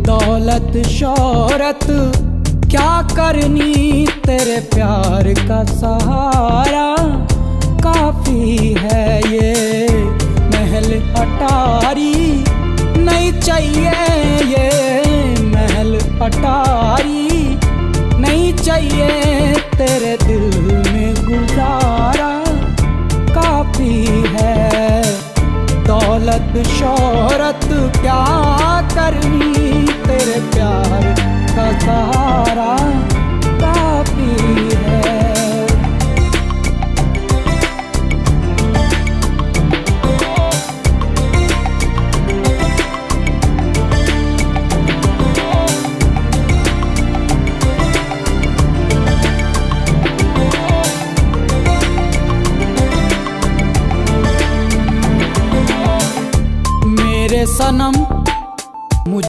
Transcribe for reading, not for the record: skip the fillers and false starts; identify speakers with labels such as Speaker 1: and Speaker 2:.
Speaker 1: दौलत शोहरत क्या करनी, तेरे प्यार का सहारा काफी है। ये महल अटारी नहीं चाहिए, ये महल अटारी नहीं चाहिए, तेरे दिल में गुजारा काफी है। दौलत शोहरत क्या करनी,